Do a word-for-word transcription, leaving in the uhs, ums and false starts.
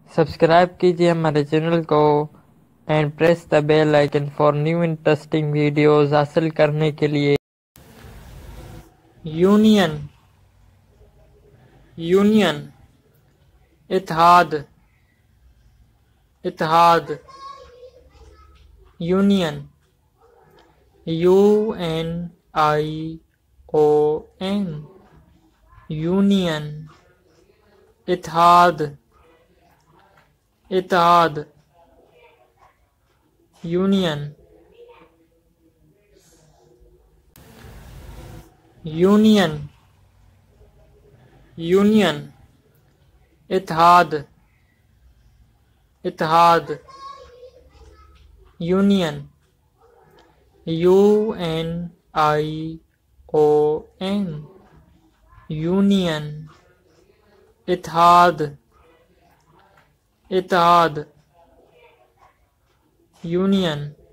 Subscribe कीजिए हमारे channel को and press the bell icon for new interesting videos हासिल करने के लिए। यूनियन, यूनियन, इत्तेहाद, इत्तेहाद, union, U N I O N, union, इत्तेहाद, इत्तेहाद, यूनियन, यूनियन, यूनियन, इत्तेहाद, इत्तेहाद, union, U N I O N, union, इत्तेहाद, इत्तेहाद, यूनियन।